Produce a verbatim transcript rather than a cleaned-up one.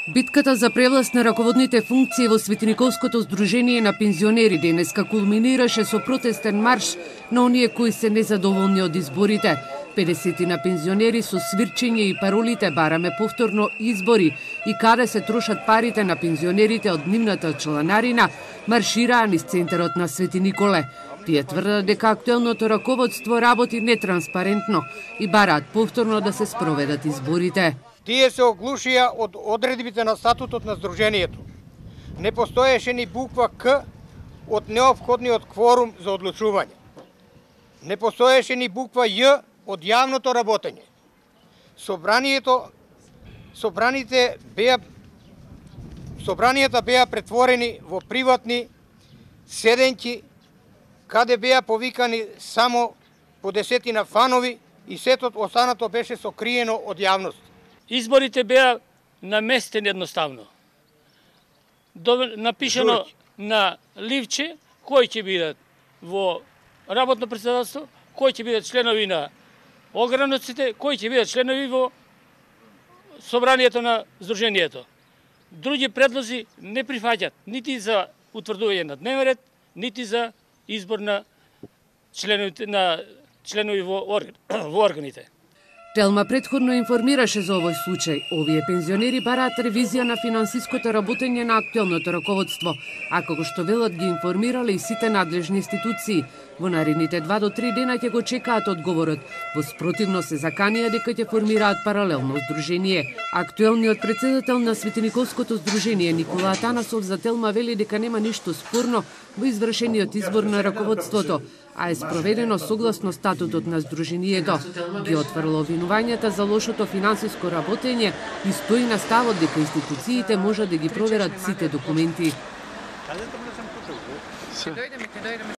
Битката за превласт на раководните функции во Светиниковското здружение на пензионери денеска кулминираше со протестен марш на оние кои се незадоволни од изборите. педесет на пензионери со свирчење и паролите "Бараме повторно избори" и "Каде се трошат парите на пензионерите од нивната чланарина" маршираа низ центарот на Свети Николе. Тие тврдат дека актуелното раководство работи нетранспарентно и бараат повторно да се спроведат изборите. Тие се оглушија од одредбите на статутот на Сдруженијето. Не постоеше ни буква К од неопходниот кворум за одлучување. Не постоеше ни буква Ј од јавното работење. Собранието, собраните беа, собранијата беа претворени во приватни седенки, каде беа повикани само по десетина фанови и сето останато беше сокриено од јавност. Изборите беа наместени едноставно. Напишено на ливче кои ќе бидат во работно претседателство, кои ќе бидат членови на ограноците, кои ќе бидат членови во собранието на Сдруженијето. Други предлози не прифаќат нити за утврдување на дневен ред, нити за избор на членови, на членови во, орган, во органите. Телма претходно информираше за овој случај. Овие пензионери бараат ревизија на финансиското работење на актуелното раководство, а како што велат ги информирале и сите надлежни институции. Во наредните два до три дена ќе го чекаат одговорот. Во спротивно се заканија дека ќе формираат паралелно здружение. Актуелниот претседател на Светиниковското здружение Никола Атанасов за Телма вели дека нема ништо спорно во извршениот избор на раководството, а е спроведено согласно статутот на здруженијето. Ги отврла обвинувањата за лошото финансиско работење и стои на ставот дека институциите можат да ги проверат сите документи.